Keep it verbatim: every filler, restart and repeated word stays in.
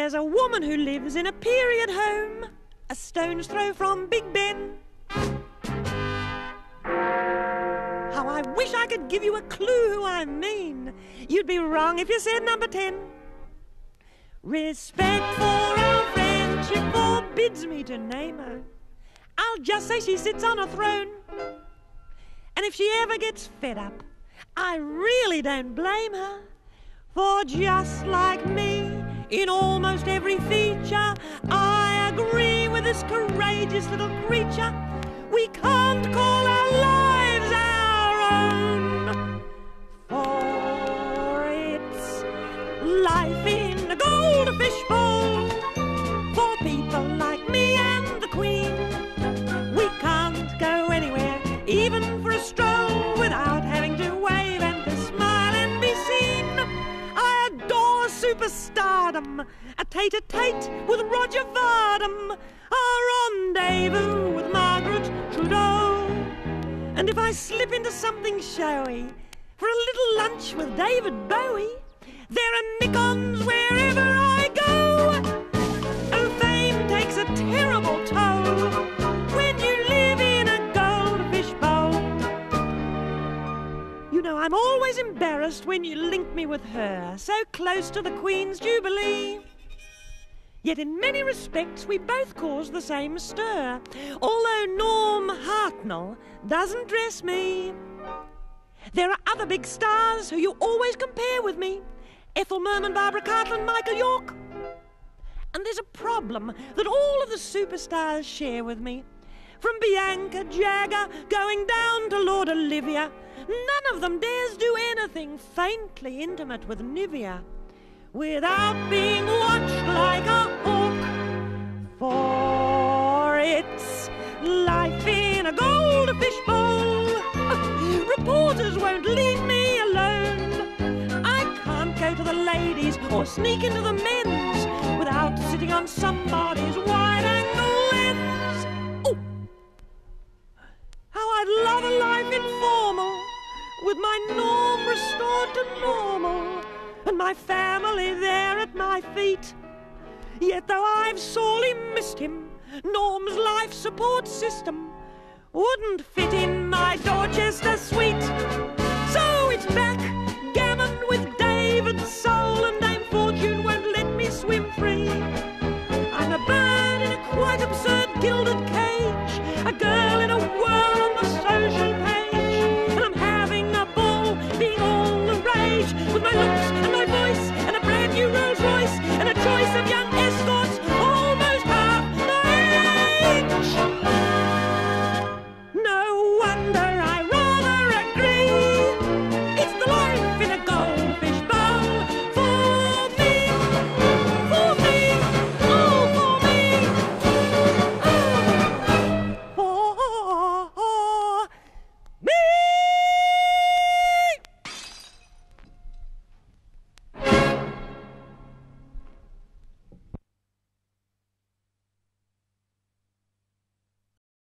There's a woman who lives in a period home, a stone's throw from Big Ben. How I wish I could give you a clue who I mean. You'd be wrong if you said number ten. Respect for our friendship forbids me to name her. I'll just say she sits on a throne. And if she ever gets fed up, I really don't blame her. For just like me, in almost every feature, I agree with this courageous little creature. We can't call our lives our own, for it's life in a goldfish bowl. For people like me and the Queen, we can't go anywhere, even for a stroll, without having to wave and to smile and be seen. I adore superstardom, a tete-a-tete with Roger Vardam, a rendezvous with Margaret Trudeau. And if I slip into something showy, for a little lunch with David Bowie, there are Nickons wherever I go. Oh, fame takes a terrible toll when you live in a goldfish bowl. You know, I'm always embarrassed when you link me with her, so close to the Queen's Jubilee. Yet in many respects we both cause the same stir, although Norm Hartnell doesn't dress me. There are other big stars who you always compare with me: Ethel Merman, Barbara Cartland, Michael York. And there's a problem that all of the superstars share with me. From Bianca Jagger going down to Lord Olivia, none of them dares do anything faintly intimate with Nivea without being watched like a hawk. For it's life in a goldfish bowl. Reporters won't leave me alone. I can't go to the ladies or sneak into the men's without sitting on somebody's wide-angle lens. Oh, how I'd love a life informal, with my Norm restored to normal, and my family there at my feet. Yet though I've sorely missed him, Norm's life support system wouldn't fit in my Dorchester suite.